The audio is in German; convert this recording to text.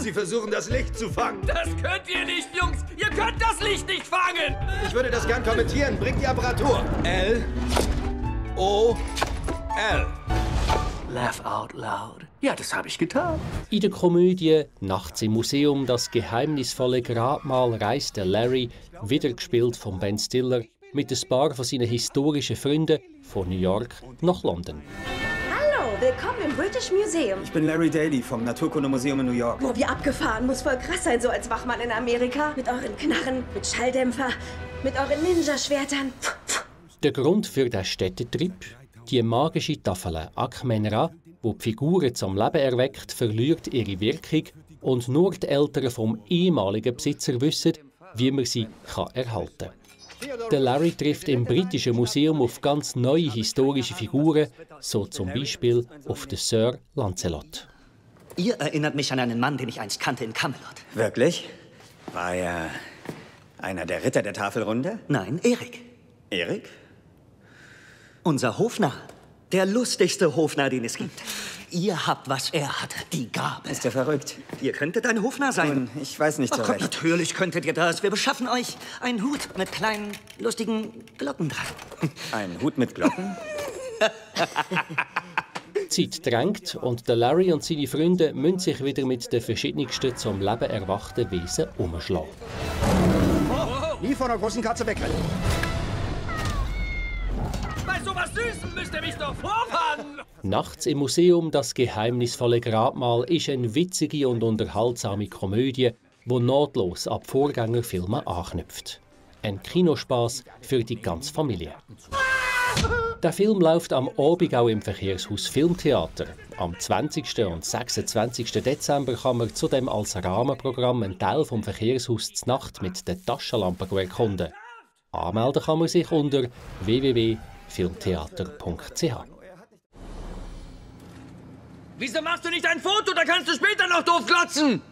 Sie versuchen, das Licht zu fangen. Das könnt ihr nicht, Jungs! Ihr könnt das Licht nicht fangen! Ich würde das gern kommentieren. Bringt die Apparatur. L-O-L. Laugh out loud. Ja, das habe ich getan. In der Komödie «Nachts im Museum. Das geheimnisvolle Grabmal» reist der Larry, wieder gespielt von Ben Stiller, mit ein paar von seinen historischen Freunden von New York nach London. Hallo, willkommen im British Museum. Ich bin Larry Daly vom Naturkundemuseum in New York. Wo wir abgefahren, muss voll krass sein, so als Wachmann in Amerika. Mit euren Knarren, mit Schalldämpfer, mit euren Ninja-Schwertern. Der Grund für den Städtetrip? Die magische Tafel Akmenra, die die Figuren zum Leben erweckt, verliert ihre Wirkung und nur die Eltern vom ehemaligen Besitzer wissen, wie man sie erhalten kann. Der Larry trifft im Britischen Museum auf ganz neue historische Figuren, so zum Beispiel auf den Sir Lancelot. Ihr erinnert mich an einen Mann, den ich einst kannte in Camelot. Wirklich? War er einer der Ritter der Tafelrunde? Nein, Erik. Erik? Unser Hofnarr. Der lustigste Hofnarr, den es gibt. Ihr habt, was er hatte, die Gabe. Ist er verrückt? Ihr könntet ein Hofnarr sein. Nun, ich weiß nicht so recht. Natürlich könntet ihr das. Wir beschaffen euch einen Hut mit kleinen, lustigen Glocken dran. Ein Hut mit Glocken? Die Zeit drängt und der Larry und seine Freunde müssen sich wieder mit den verschiedensten zum Leben erwachten Wesen umschlagen. Nie vor einer großen Katze wegrennen. Bei sowas Süßem müsst ihr mich doch vorwarnen! «Nachts im Museum. Das geheimnisvolle Grabmal» ist eine witzige und unterhaltsame Komödie, die nahtlos an die Vorgängerfilme anknüpft. Ein Kinospaß für die ganze Familie. Der Film läuft am Abend auch im Verkehrshaus Filmtheater. Am 20. und 26. Dezember kann man zudem als Rahmenprogramm einen Teil vom Verkehrshaus Znacht mit den Taschenlampen erkunden. Anmelden kann man sich unter www.filmtheater.ch. Wieso machst du nicht ein Foto? Da kannst du später noch doof glotzen!